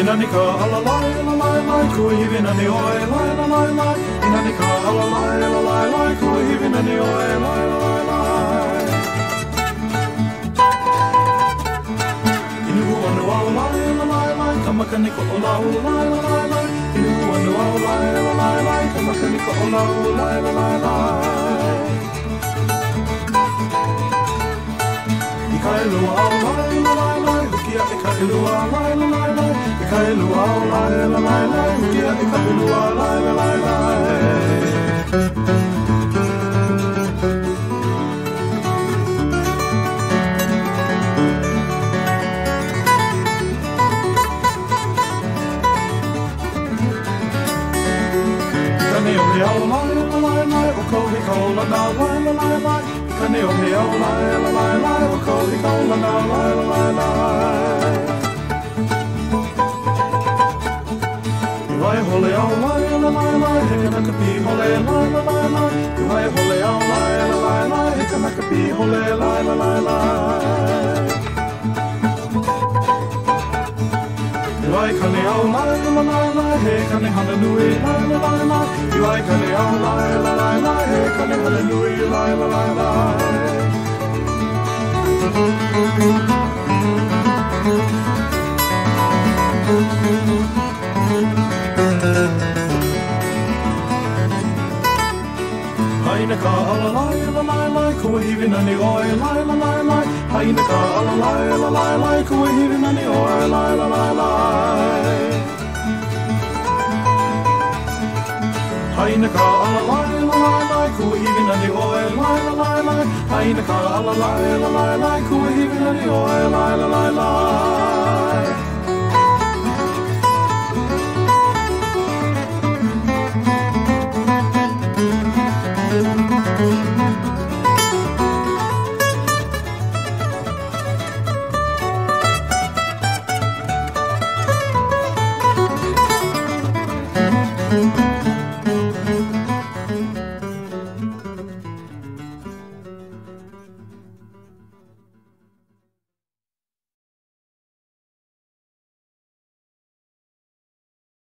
Nani ka ala lai la lai lai kua hiwi nani oe lai la lai lai. Nani ka ala lai la lai lai kua hiwi nani oe lai la lai lai. Inu anu au lai la lai lai kamakani ko o lau lai la lai lai. Inu anu au lai la lai lai kamakani ko o lau lai la lai lai. I ka elua au lai la lai lai hukia e ka elua lai la lai lai. I ka elua au lai la lai lai hukia e ka elua lai la lai lai. He au lai la lai lai o kou he kou la nā lai la lai lai. Ka neo he au lai la lai lai o kou he kou la nā lai la lai lai. I wai hole au lai la lai lai he kanaka pi hole lai la lai lai. I wai hole au lai la lai lai he kanaka pi hole lai la lai lai. I wai kane au lai la lai lai he kane hana nui lai la lai lai. I wai kane au lai la lai lai he kane hana nui lai la lai lai. Haina ka ala lai la lai lai kua hiwi nani oe lai la lai lai. Haina ka ala lai la lai lai kua hiwi nani oe lai la lai lai. Haina ka ala lai la lai lai kua hiwi nani oe lai la lai lai. Haina ka ala lai la lai lai kua hiwi nani oe lai la lai lai.